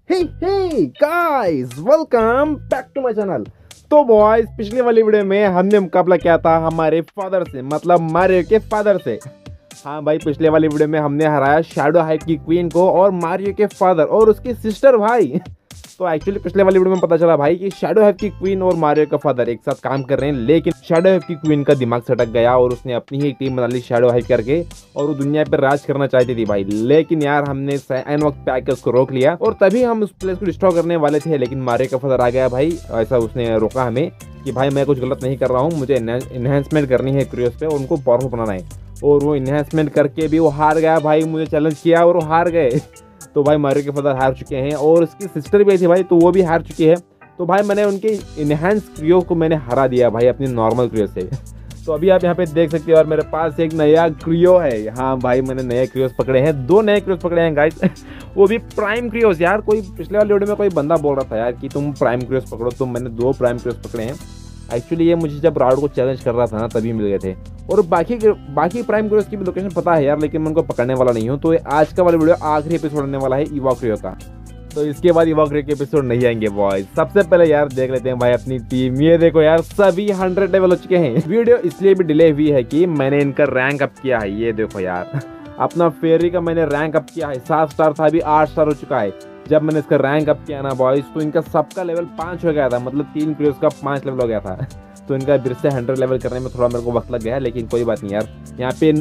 Hey guys, welcome back to my channel. तो boys, पिछली वाली वीडियो में हमने मुकाबला किया था हमारे फादर से, मतलब मारियो के फादर से। हाँ भाई, पिछले वाली वीडियो में हमने हराया शैडो हाइट की क्वीन को और मारियो के फादर और उसकी सिस्टर भाई। तो एक्चुअली पिछले वाली वीडियो में पता चला भाई कि शैडो हाइट की क्वीन और मारियो का फादर एक साथ काम कर रहे हैं, लेकिन शैडो हाइट की क्वीन का दिमाग सटक गया और उसने अपनी ही टीम बना ली शैडो हाइट करके, और वो दुनिया पर राज करना चाहती थी भाई। लेकिन यार हमने एन वक्त पे आकर उसको रोक लिया और तभी हम उस प्लेस को डिस्ट्रॉय करने वाले थे, लेकिन मारियो का फादर आ गया भाई। ऐसा उसने रोका हमें कि भाई मैं कुछ गलत नहीं कर रहा हूँ, मुझे इन्हेंसमेंट करनी है क्रियोस पे और उनको पावरफुल बनाना है। और वो इन्हेंसमेंट करके भी वो हार गया भाई, मुझे चैलेंज किया और वो हार गए। तो भाई मारियो के फादर हार चुके हैं और उसकी सिस्टर भी आई थी भाई, तो वो भी हार चुकी है। तो भाई मैंने उनके इनहेंस क्रियो को मैंने हरा दिया भाई अपनी नॉर्मल क्रियो से। तो अभी आप यहाँ पे देख सकते हो और मेरे पास एक नया क्रियो है। हाँ भाई, मैंने नए क्रियोस पकड़े हैं, 2 नए क्रियोस पकड़े हैं गाइस। वो भी प्राइम क्रियोस। यार कोई पिछले वाले वीडियो में कोई बंदा बोल रहा था यार कि तुम प्राइम क्रियोस पकड़ो, तो मैंने 2 प्राइम क्रियोस पकड़े हैं। एक्चुअली ये मुझे जब राउड को चैलेंज कर रहा था ना तभी मिल गए थे, और बाकी प्राइम क्रियोस की भी लोकेशन पता है यार, लेकिन मैं उनको पकड़ने वाला नहीं हूँ। तो आज का वाला वीडियो आखिरी एपिसोड होने वाला है इवा क्रियो का, तो इसके बाद इवा क्रियो के एपिसोड नहीं आएंगे बॉयज। सबसे पहले यार देख लेते हैं भाई अपनी टीम। ये देखो यार, सभी 100 लेवल हो चुके हैं। वीडियो इसलिए भी डिले हुई है कि मैंने इनका रैंक अप किया है। ये देखो यार, अपना फेरी का मैंने रैंक अप किया है। 7 स्टार था, अभी 8 स्टार हो चुका है। जब मैंने इसका रैंक अप किया ना बॉयज, तो इनका सबका लेवल 5 हो गया था, मतलब 3 क्रियोस का 5 लेवल हो गया था। तो इनका फिर से 100 लेवल करने में थोड़ा मेरे को वक्त लग गया है, लेकिन कोई बात नहीं यार। यहाँ पे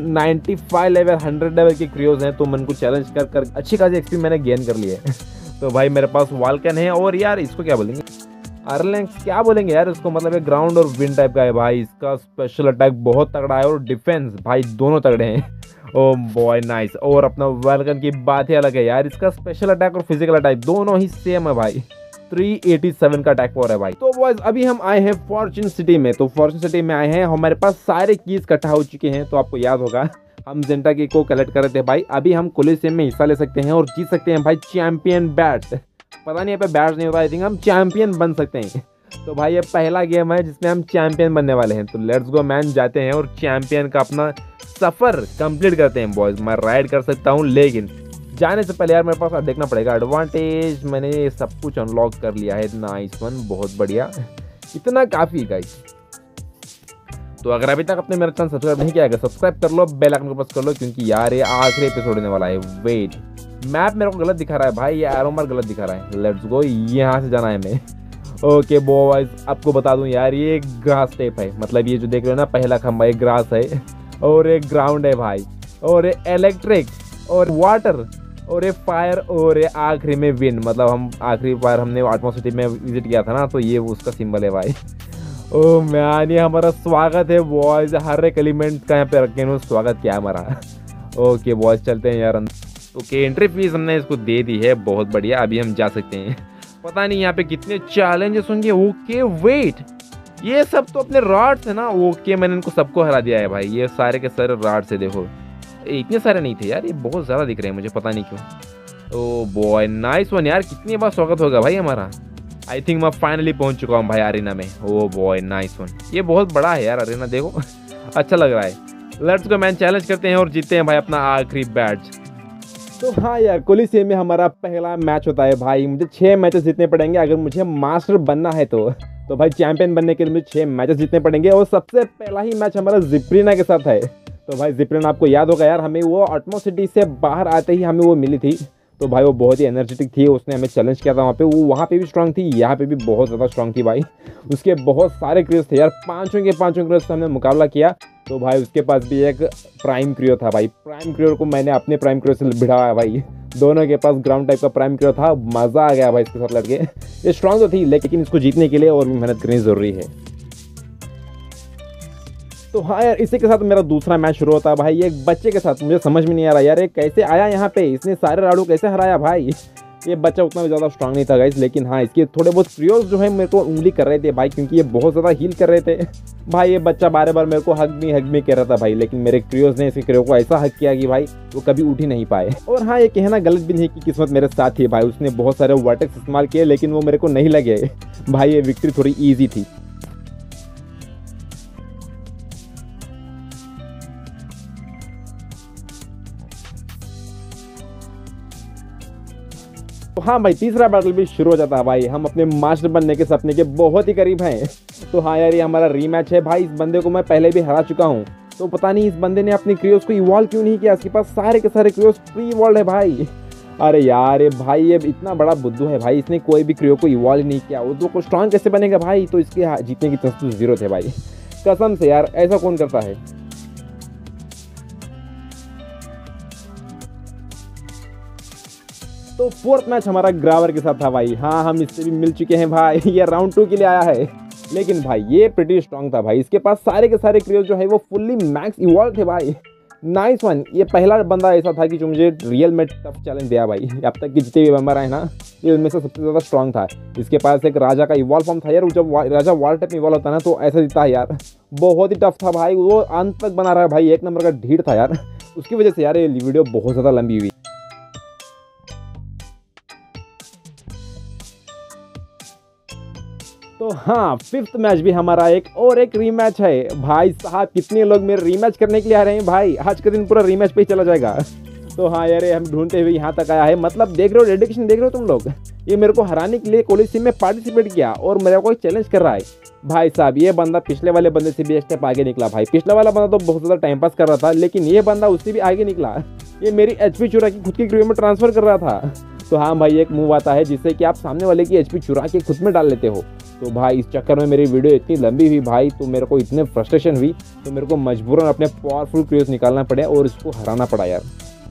95 लेवल 100 लेवल के क्रियोज हैं, तो मैं इनको चैलेंज कर अच्छी खासी एक्सपी मैंने गेन कर ली है। तो भाई मेरे पास वाल्कन है, और यार इसको क्या बोलेंगे, आर्लेंक्स क्या बोलेंगे यार इसको, मतलब एक ग्राउंड और विंड टाइप का है भाई। इसका स्पेशल अटैक बहुत तगड़ा है और डिफेंस भाई दोनों तगड़े हैं। Oh boy nice. और अपना वाल्कन की बात ही अलग है यार, इसका स्पेशल अटैक और फिजिकल अटैक दोनों ही सेम है भाई। 387 का अटैक पावर है भाई। तो बॉयज अभी हम आए हैं फॉर्च्यून सिटी में। तो फॉर्च्यून सिटी में आए हैं, हमारे पास सारे कीज इकट्ठा हो चुके हैं। तो आपको याद होगा हम जेंटा की को कलेक्ट कर रहे थे भाई। अभी हम कोलिसियम में हिस्सा ले सकते हैं और जीत सकते हैं भाई चैंपियन बैट। पता नहीं यहाँ पे बैट नहीं होता, आई थिंक हम चैंपियन बन सकते हैं। तो भाई ये पहला गेम है जिसमें हम चैंपियन बनने वाले हैं। तो लेट्स गो मैन, जाते हैं और चैंपियन का अपना सफर कंप्लीट करते हैं बॉयज। मैं राइड कर सकता हूँ, लेकिन जाने से पहले यार मेरे पास देखना पड़ेगा एडवांटेज। मैंने सब कुछ अनलॉक कर लिया है। नाइस वन, बहुत बढ़िया, इतना काफी गाइस। तो अगर अभी तक अपने मेरा चैनल सब्सक्राइब नहीं किया है, सब्सक्राइब कर लो, बेल आइकन को प्रेस कर लो, क्योंकि यार ये आखिरी एपिसोड होने वाला है। वेट, मैप मेरे को गलत दिखा रहा है भाई, ये एरो मार्क गलत दिखा रहा है। लेट्स गो, यहाँ से जाना है हमें। ओके बॉयज, आपको बता दूं यार, ये एक ग्रास टाइप है, मतलब ये जो देख रहे हो ना, पहला खंबा एक ग्रास है और एक ग्राउंड है भाई, और एक इलेक्ट्रिक और वाटर और एक फायर और एक आखिरी में विंड। मतलब हम आखिरी बार हमने आटमो सिटी में विजिट किया था ना, तो ये उसका सिंबल है भाई। ओ मैन, ये हमारा स्वागत है बॉयज, हर एक एलिमेंट का यहाँ पे रख के स्वागत किया हमारा। ओके बॉयज, चलते हैं यार। ओके, एंट्री फीस हमने इसको दे दी है, बहुत बढ़िया। अभी हम जा सकते हैं। पता नहीं यहाँ पे कितने चैलेंजेस होंगे। ओके वेट, ये सब तो अपने रॉड्स है ना। ओके, मैंने इनको सबको हरा दिया है भाई, ये सारे के सारे रॉड्स है। देखो इतने सारे नहीं थे यार, ये बहुत ज़्यादा दिख रहे हैं मुझे, पता नहीं क्यों। ओ बॉय नाइस वन यार, कितनी बार स्वागत होगा भाई हमारा। आई थिंक मैं फाइनली पहुंच चुका हूँ भाई अरीना में। ओ बॉय नाइस वन, ये बहुत बड़ा है यार अरीना, देखो अच्छा लग रहा है। लेट्स गो मैन, चैलेंज करते हैं और जीतते हैं भाई अपना आखिरी बैच। तो हाँ यार, कोलिसियम में हमारा पहला मैच होता है भाई। मुझे 6 मैचेस जीतने पड़ेंगे अगर मुझे मास्टर बनना है। तो भाई चैंपियन बनने के लिए मुझे 6 मैचेस जीतने पड़ेंगे, और सबसे पहला ही मैच हमारा जिप्रीना के साथ है। तो भाई जिप्रीना आपको याद होगा यार, हमें वो आटमो सिटी से बाहर आते ही हमें वो मिली थी। तो भाई वो बहुत ही एनर्जेटिक थी, उसने हमें चैलेंज किया था वहाँ पे। वो वहाँ पे भी स्ट्रांग थी, यहाँ पे भी बहुत ज़्यादा स्ट्रांग थी भाई। उसके बहुत सारे क्रियोस थे यार, 5 के 5 क्रियोस से हमने मुकाबला किया। तो भाई उसके पास भी एक प्राइम क्रियो था भाई। प्राइम क्रियो को मैंने अपने प्राइम क्रियो से भिड़ाया भाई। दोनों के पास ग्राउंड टाइप का प्राइम क्रियो था, मज़ा आ गया भाई इसके साथ लड़के। ये स्ट्रांग तो थी, लेकिन इसको जीतने के लिए और भी मेहनत करनी ज़रूरी है। तो हाँ यार, इसी के साथ मेरा दूसरा मैच शुरू होता है भाई, एक बच्चे के साथ। मुझे समझ में नहीं आ रहा यार, ये कैसे आया यहाँ पे, इसने सारे राडू कैसे हराया भाई। ये बच्चा उतना भी ज़्यादा स्ट्रांग नहीं था गाइस, लेकिन हाँ इसके थोड़े बहुत क्रियोस जो है मेरे को उंगली कर रहे थे भाई, क्योंकि ये बहुत ज़्यादा हील कर रहे थे भाई। ये बच्चा बार बार मेरे को हग मी कह रहा था भाई, लेकिन मेरे क्रियोस ने इसके क्रियो को ऐसा हग किया कि भाई वो कभी उठ ही नहीं पाए। और हाँ, ये कहना गलत भी नहीं कि किस्मत मेरे साथ थी भाई। उसने बहुत सारे वर्टेक्स इस्तेमाल किए, लेकिन वो मेरे को नहीं लगे भाई। ये विक्ट्री थोड़ी ईजी थी। तो हाँ भाई, तीसरा बैटल भी शुरू हो जाता है भाई। हम अपने मास्टर बनने के सपने के बहुत ही करीब हैं। तो हाँ यार, ये हमारा रीमैच है भाई। इस बंदे को मैं पहले भी हरा चुका हूँ, तो पता नहीं इस बंदे ने अपनी क्रियोस को इवॉल्व क्यों नहीं किया। इसके पास सारे के सारे क्रियोस प्री इवॉल्व है भाई। अरे यार ये भाई, ये इतना बड़ा बुद्धू है भाई, इसने कोई भी क्रियो को इवॉल्व नहीं किया। वो तो स्ट्रांग कैसे बनेगा भाई? तो इसके जीतने की तो जीरो थे भाई, कसम से यार, ऐसा कौन करता है। तो फोर्थ मैच हमारा ग्रावर के साथ था भाई। हाँ, हम इससे भी मिल चुके हैं भाई। ये राउंड 2 के लिए आया है, लेकिन भाई ये प्रीटी स्ट्रांग था भाई। इसके पास सारे के सारे क्रियोस जो है वो फुल्ली मैक्स इवॉल्व थे भाई। Nice one. ये पहला बंदा ऐसा था कि जो मुझे रियल में टफ चैलेंज दिया भाई। अब तक की जितने भी मेंबर आए ना, ये उनमें से सबसे ज़्यादा स्ट्रांग था। इसके पास एक राजा का इवॉल्व फॉर्म था यार। जब राजा वॉल टाइप में इवॉल्व होता है ना, तो ऐसा दिखता है यार। बहुत ही टफ था भाई, वो अंत तक बना रहा है भाई। एक नंबर का ढीठ था यार। उसकी वजह से यार ये वीडियो बहुत ज़्यादा लंबी हुई। तो हाँ, फिफ्थ मैच भी हमारा एक रीमैच है भाई साहब। कितने लोग मेरे रीमैच करने के लिए आ रहे हैं भाई। आज का दिन पूरा रीमैच पे ही चला जाएगा। तो हाँ यार, ये हम ढूंढते हुए यहाँ तक आया है। मतलब देख रहे हो डेडिकेशन, देख रहे हो तुम लोग। ये मेरे को हराने के लिए कॉलेज टीम में पार्टिसिपेट किया और मेरे को चैलेंज कर रहा है भाई साहब। ये बंदा पिछले वाले बंदे से भी एक स्टेप आगे निकला भाई। पिछले वाला बंदा तो बहुत ज़्यादा टाइम पास कर रहा था, लेकिन ये बंदा उससे भी आगे निकला। ये मेरी एचपी चुरा के खुद की क्रियो में ट्रांसफर कर रहा था। तो हाँ भाई, एक मूव आता है जिससे कि आप सामने वाले की एचपी चुरा के खुद में डाल लेते हो। तो भाई इस चक्कर में मेरी वीडियो इतनी लंबी हुई भाई, तो मेरे को इतने फ्रस्ट्रेशन हुई, तो मेरे को मजबूरन अपने पावरफुल क्रियोस निकालना पड़ा और इसको हराना पड़ा यार।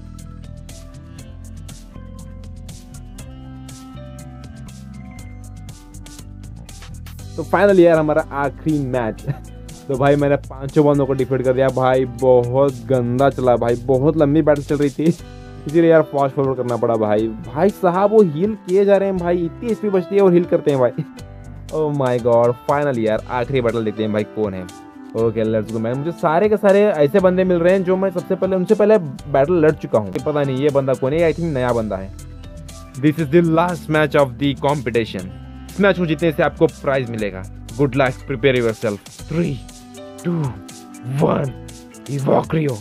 तो फाइनली यार हमारा आखिरी मैच। तो भाई मैंने 5 बंदों को डिफीट कर दिया भाई। बहुत गंदा चला भाई, बहुत लंबी बैटल चल रही थी, इसीलिए यार फास्ट फॉरवर्ड करना पड़ा भाई। भाई साहब वो हील किए जा रहे हैं भाई, इतनी एचपी बचती है और हील करते हैं भाई। ओह माय गॉड, फाइनली यार आखिरी बैटल देखते हैं भाई कौन है। Okay let's go man. मुझे सारे के सारे ऐसे बंदे मिल रहे हैं जो मैं उनसे पहले बैटल लड़ चुका हूँ। पता नहीं ये बंदा कौन है, आई थिंक नया बंदा है। This is the last match of the competition. इस मैच को जीतने से आपको प्राइज मिलेगा। Good luck, prepare yourself. 3, 2, 1, इवोक्रियो।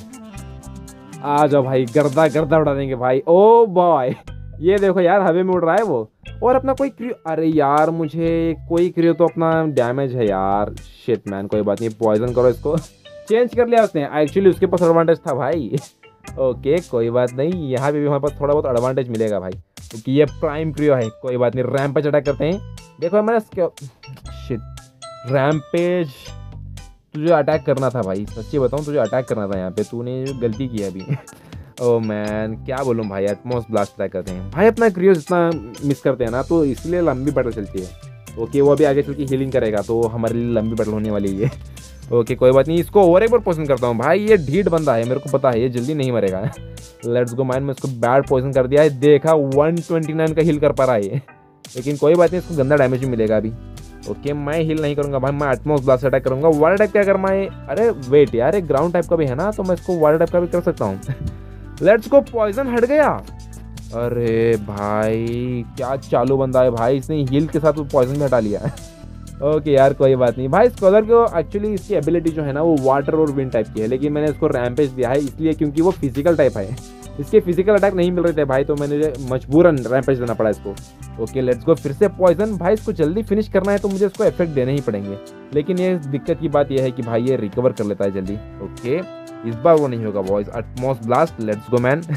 आ जाओ भाई, गर्दा गर्दा उड़ा देंगे भाई। ओ बॉय, ये देखो यार, हवे में उड़ रहा है वो। और अपना कोई क्रियो, अरे यार मुझे कोई क्रियो तो अपना डैमेज है यार। शिट मैन, कोई बात नहीं, पॉइजन करो इसको। चेंज कर लिया उसने, एक्चुअली उसके पास एडवांटेज था भाई। ओके कोई बात नहीं, यहाँ पे भी हमारे पास थोड़ा बहुत एडवांटेज मिलेगा भाई, क्योंकि ये प्राइम क्रियो है। कोई बात नहीं, रैम्पेज अटैक करते हैं। देखो मैंने शिट, रैम्पेज तुझे अटैक करना था भाई, सच्ची बताऊँ तुझे अटैक करना था यहाँ पे, तूने गलती की अभी। ओह मैन, क्या बोलूँ भाई, एटमॉस ब्लास्ट अटैक करते हैं भाई। अपना क्रियोस इतना मिस करते हैं ना, तो इसलिए लंबी बैटल चलती है। ओके वो अभी आगे चल के हीलिंग करेगा, तो हमारे लिए लंबी बैटल होने वाली है। ओके कोई बात नहीं, इसको और एक बार पॉइजन करता हूँ भाई। ये ढीठ बंदा है, मेरे को पता है ये जल्दी नहीं मरेगा। लेट्स गो मैन, मैं इसको बैड पॉइजन कर दिया है। देखा 129 का हील कर पा रहा है, लेकिन कोई बात नहीं, इसको गंदा डैमेज भी मिलेगा अभी। ओके मैं हील नहीं करूंगा भाई, मैं एटमॉस ब्लास्ट अटैक करूंगा। वाटर टाइप क्या करना है? अरे वेट यार, एक ग्राउंड टाइप का भी है ना, तो मैं इसको वाटर टाइप का भी कर सकता हूँ। लेट्स गो, पॉइजन हट गया। अरे भाई क्या चालू बंदा है भाई, इसने हील के साथ पॉइजन भी हटा लिया। ओके यार कोई बात नहीं भाई। स्कॉलर को एक्चुअली इसकी एबिलिटी जो है ना, वो वाटर और विंड टाइप की है, लेकिन मैंने इसको रैम्पेज दिया है इसलिए क्योंकि वो फिजिकल टाइप है। इसके फिजिकल अटैक नहीं मिल रहे थे भाई, तो मैंने मजबूरन रैम्पेज देना पड़ा इसको। ओके लेट्स गो, फिर से पॉइजन। भाई इसको जल्दी फिनिश करना है, तो मुझे इसको इफेक्ट देने ही पड़ेंगे, लेकिन ये दिक्कत की बात यह है कि भाई ये रिकवर कर लेता है जल्दी। ओके इस बार वो नहीं होगा boys. Atmos blast, let's go man.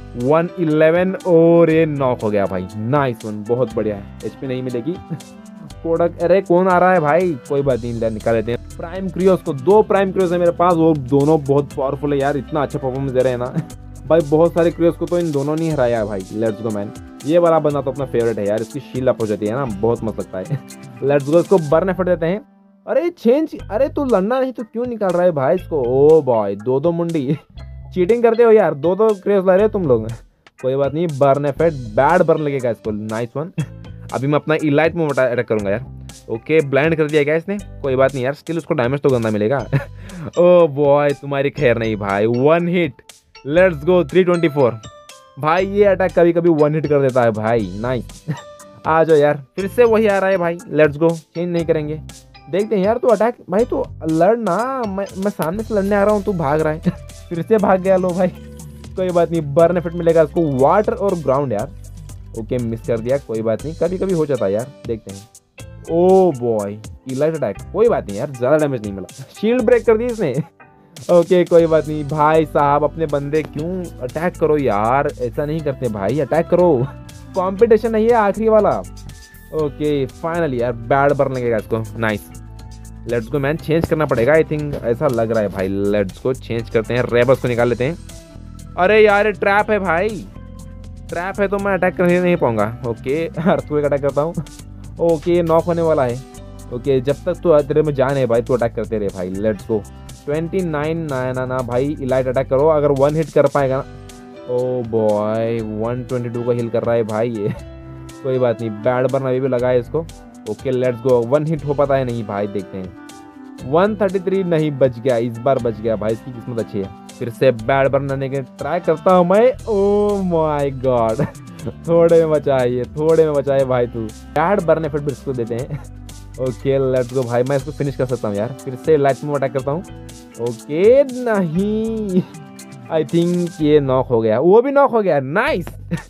111 और ये नॉक हो गया भाई। नाइस वन, बहुत बढ़िया है। एचपी नहीं मिलेगी प्रोडक्ट। अरे कौन आ रहा है भाई? कोई बात नहीं, निकाल लेते हैं प्राइम क्रियोस को। 2 प्राइम क्रियोस है मेरे पास, वो दोनों बहुत पावरफुल है यार। इतना अच्छा परफॉर्मेंस दे रहे हैं ना भाई। बहुत सारे क्रियोस को तो इन दोनों ने हराया है भाई। Let's go man. ये वाला बंदा तो अपना फेवरेट है यार, इसकी शील अप हो जाती है ना, बहुत मस्त लगता है। लेट्स गो, इसको बर्न एफर्ट देते हैं। अरे चेंज, अरे तू लड़ना नहीं तो क्यों निकाल रहा है भाई इसको? ओ बॉय, 2 मुंडी। चीटिंग करते हो यार, 2 क्रियोस ला रहे हो तुम लोग। कोई बात नहीं, बर्न एफर्ट, बैड बर्न लगेगा इसको। Nice one. अभी मैं अपना इलाइट में अटैक करूंगा यार। ओके ब्लाइंड कर दिया क्या इसने? कोई बात नहीं यार, स्टिल उसको डैमेज तो गंदा मिलेगा। ओ बॉय तुम्हारी खैर नहीं भाई। 1 हिट। Let's go, 324। भाई ये अटैक कभी कभी 1 हिट कर देता है भाई। नाइस। आ जाओ यार, फिर से वही आ रहा है भाई। लेट्स गो, चेंज नहीं करेंगे, देखते हैं यार। तू अटैक भाई, तू लड़ना। मैं सामने से लड़ने आ रहा हूँ, तू भाग रहा है। फिर से भाग गया। लो भाई कोई बात नहीं, बर्न एफेक्ट मिलेगा इसको, वाटर और ग्राउंड यार। ओके मिस कर दिया, कोई बात नहीं, कभी कभी हो जाता है यार, देखते हैं। ओ बॉय इलाइट अटैक, कोई बात नहीं यार, ज़्यादा डैमेज नहीं मिला, शील्ड ब्रेक कर दी इसने। ओके कोई बात नहीं भाई साहब, अपने बंदे क्यों अटैक करो यार, ऐसा नहीं करते भाई, अटैक करो, कंपटीशन नहीं है आखिरी वाला। ओके फाइनली यार बैड बर्न लगेगा इसको, nice. Let's go man, change करना पड़ेगा आई थिंक, ऐसा लग रहा है भाई। लेट्स गो चेंज करते हैं, रेबस को निकाल लेते हैं। अरे यार ये ट्रैप है भाई, ट्रैप है तो मैं अटैक करने नहीं पाऊंगा। ओके अर्थक्वेक अटैक करता हूँ। ओके नॉक होने वाला है। ओके जब तक तो तेरे में जान है भाई तो अटैक करते रहे भाई। लेट्स गो 29 ना भाई, इलाइट अटैक करो अगर 1 हिट कर पाएगा ना। ओ बॉय 122 का हिल कर रहा है भाई ये। कोई बात नहीं, बैड बर्न अभी भी लगा है इसको। ओके लेट्स गो, 1 हिट हो पाता है नहीं भाई, देखते हैं। 133 नहीं, बच गया, इस बार बच गया भाई, इसकी किस्मत अच्छी है। फिर से बैड बर्न आने के ट्राई करता हूँ मैं। ओ माय गॉड थोड़े में बचाइए, थोड़े में बचाए भाई तू। बैड बर्न एफर्ट भी इसको देते हैं। ओके लेट्स गो भाई, मैं इसको फिनिश कर सकता हूँ यार। फिर से लाइट में अटैक करता हूँ। ओके नहीं, आई थिंक ये नॉक हो गया, वो भी नॉक हो गया, नाइस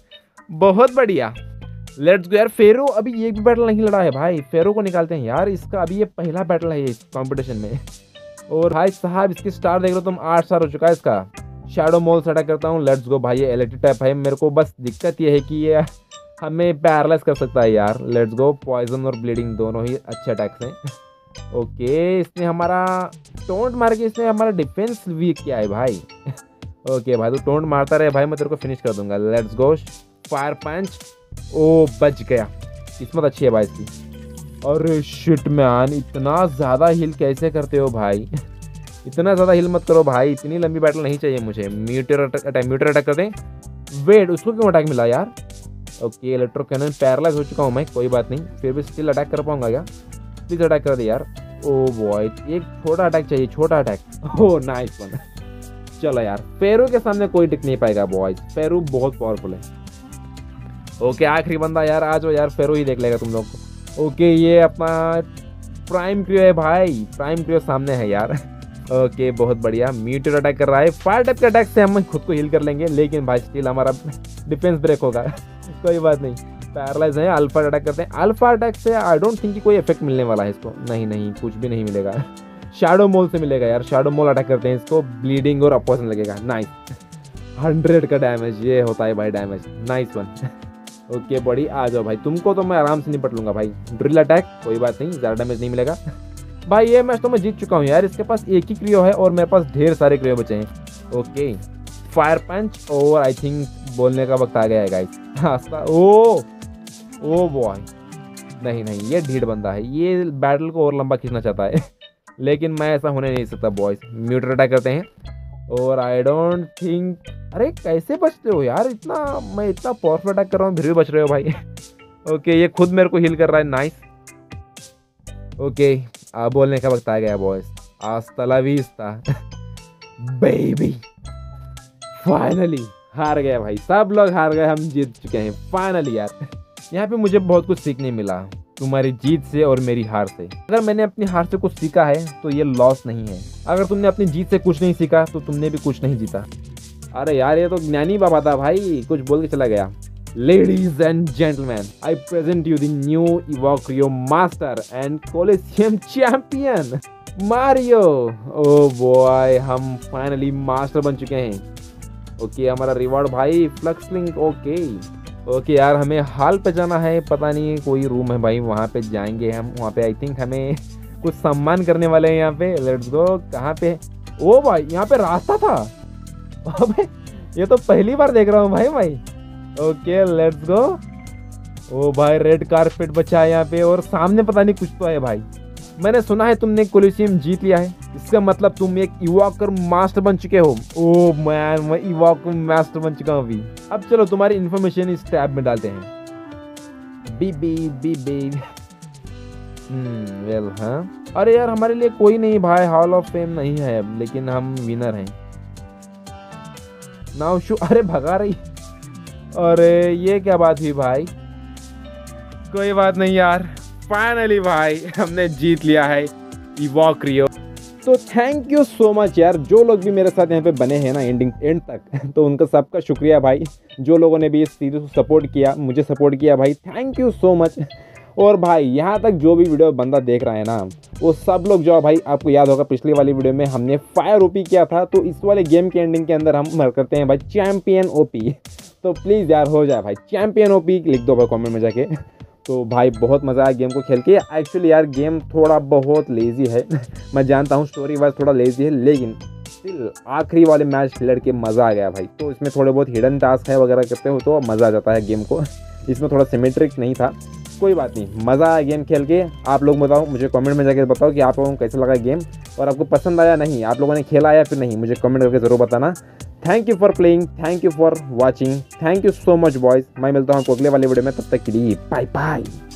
बहुत बढ़िया। लेट्स गो यार, फेरो अभी एक भी बैटल नहीं लड़ा है भाई, फेरो को निकालते हैं यार, इसका अभी ये पहला बैटल है इस कंपटीशन में। और भाई साहब इसकी स्टार देख लो तुम, 8 स्टार हो चुका है इसका। शैडो मोल से अटैक करता हूँ। लेट्स गो भाई, ये इलेक्ट्रिक टाइप है, मेरे को बस दिक्कत ये है कि ये हमें पैरालाइज कर सकता है यार। लेट्स गो, पॉइजन और ब्लीडिंग दोनों ही अच्छे अटैक्स हैं। ओके इसने हमारा टोंट मार के इसने हमारा डिफेंस वीक किया है भाई। ओके भाई तू टोंट मारता रहे भाई, मैं तेरे को फिनिश कर दूंगा। लेट्स गो फायर पंच। ओ बच गया, किस्मत अच्छी है भाई इसकी। अरे शिट मैन, इतना ज़्यादा हिल कैसे करते हो भाई इतना ज़्यादा हिल मत करो भाई, इतनी लंबी बैटल नहीं चाहिए मुझे। म्यूटर अटैक करते हैं। वेट, उसको क्यों अटैक मिला यार? ओके इलेक्ट्रो कैनन, पैरालाइज हो चुका हूँ मैं, कोई बात नहीं, फिर भी स्टिल अटैक कर पाऊंगा क्या? प्लीज अटैक कर दे यार। ओ बॉय एक छोटा अटैक चाहिए, छोटा अटैक। ओ नाइस वन। चलो यार, फेरू के सामने कोई टिक नहीं पाएगा बॉयज, फेरू बहुत पावरफुल है। ओके आखिरी बंदा यार, आ जाओ यार, फेरू ही देख लेगा तुम लोग को। ओके ये अपना प्राइम क्रियो है भाई, प्राइम क्रियो सामने है यार। ओके बहुत बढ़िया, म्यूटर अटैक कर रहा है। फायर टाइप के अटैक से हम खुद को हील कर लेंगे, लेकिन भाई स्टिल हमारा डिफेंस ब्रेक होगा। कोई बात नहीं, पैरालाइज है। अल्फा अटैक करते हैं। अल्फा अटैक से आई डोंट थिंक कि कोई इफेक्ट मिलने वाला है इसको, नहीं कुछ भी नहीं मिलेगा। शैडो मोल से मिलेगा यार, शैडो मोल अटैक करते हैं इसको, ब्लीडिंग और अपॉइजन लगेगा। नाइस 100 का डैमेज, ये होता है भाई damage, nice one. Okay body आ जाओ भाई, तुमको तो मैं आराम से निपट लूंगा भाई। ड्रिल अटैक, कोई बात नहीं, ज़्यादा डैमेज नहीं मिलेगा भाई। ये मैच तो मैं जीत चुका हूँ यार, इसके पास एक ही क्रियो है और मेरे पास ढेर सारे क्रियो बचे हैं। ओके फायर पंच, और आई थिंक बोलने का वक्त आ गया है गाइस। ओ बॉय नहीं ये ढीठ बंदा है, ये बैटल को और लंबा खींचना चाहता है लेकिन मैं ऐसा होने नहीं सकता बॉयज। म्यूटर अटैक करते हैं और आई डोंट थिंक, अरे कैसे बचते हो यार इतना, मैं इतना पावरफुल अटैक कर रहा हूँ फिर भी बच रहे हो भाई। ओके ये खुद मेरे को हील कर रहा है, नाइस। ओके अब बोलने का वक्त आ गया बॉयज, हस्ता ला विस्ता बेबी। फाइनली हार गया भाई, सब लोग हार गए, हम जीत चुके हैं फाइनली यार। यहाँ पे मुझे बहुत कुछ सीखने मिला तुम्हारी जीत से और मेरी हार से। अगर मैंने अपनी हार से कुछ सीखा है तो ये लॉस नहीं है, अगर तुमने अपनी जीत से कुछ नहीं सीखा तो तुमने भी कुछ नहीं जीता। अरे यार ये तो ज्ञानी बाबा था भाई, कुछ बोल के चला गया। Ladies and gentlemen, I present you the new Evocrio Master and Coliseum Champion, Mario. Oh boy, हम फाइनली मास्टर बन चुके हैं। ओके हमारा रिवॉर्ड भाई फ्लक्स लिंक। ओके यार हमें हॉल पे जाना है, पता नहीं कोई रूम है भाई, वहाँ पे जाएंगे हम। वहाँ पे आई थिंक हमें कुछ सम्मान करने वाले हैं यहाँ पे। लेट्स गो, कहाँ पे? ओ भाई यहाँ पे रास्ता था। अबे ये तो पहली बार देख रहा हूँ भाई। ओके लेट्स गो। ओ भाई रेड कारपेट बचा है यहाँ पे, और सामने पता नहीं कुछ तो है भाई। मैंने सुना है तुमने कोलिसियम जीत लिया है, इसका मतलब तुम एक इवॉकर मास्टर बन चुके हो। ओ मैन मैं इवॉकर मास्टर बन चुका हूँ अभी। अब चलो तुम्हारी इन्फॉर्मेशन इस टैब में डालते हैं। बी वेल हाँ, अरे यार हमारे लिए कोई नहीं भाई, हॉल ऑफ फेम नहीं है अब, लेकिन हम विनर हैं। नाउ शू, अरे भगा रही, अरे ये क्या बात हुई भाई? कोई बात नहीं यार, फाइनली भाई हमने जीत लिया है इवॉक्रियो। तो थैंक यू सो मच यार, जो लोग भी मेरे साथ यहाँ पे बने हैं ना एंड तक तो उनका सबका शुक्रिया भाई। जो लोगों ने भी इस सीरीज़ को सपोर्ट किया, मुझे सपोर्ट किया भाई, थैंक यू सो मच। और भाई यहाँ तक जो भी वीडियो बंदा देख रहा है ना, वो सब लोग जो भाई, आपको याद होगा पिछली वाली वीडियो में हमने फायर ओपी किया था, तो इस वाले गेम के एंडिंग के अंदर हम करते हैं भाई चैम्पियन ओपी। तो प्लीज़ यार हो जाए भाई चैम्पियन ओपी, लिख दो भाई कमेंट में जाके। तो भाई बहुत मज़ा आया गेम को खेल के। एक्चुअली यार गेम थोड़ा बहुत लेज़ी है मैं जानता हूँ, स्टोरी वाइज थोड़ा लेज़ी है, लेकिन स्टिल आखिरी वाले मैच खेल के मज़ा आ गया भाई। तो इसमें थोड़े बहुत हिडन टास्क है वगैरह करते हो तो मज़ा आ जाता है गेम को। इसमें थोड़ा सिमेट्रिक नहीं था, कोई बात नहीं, मज़ा आया गेम खेल के। आप लोग बताओ, मुझे कमेंट में जाकर बताओ कि आप लोगों को कैसा लगा गेम, और आपको पसंद आया नहीं, आप लोगों ने खेला या फिर नहीं, मुझे कमेंट करके ज़रूर बताना। Thank you for playing, thank you for watching, thank you so much boys. मैं मिलता हूँ आपको अगले वाले वीडियो में, तब तक के लिए बाय बाय।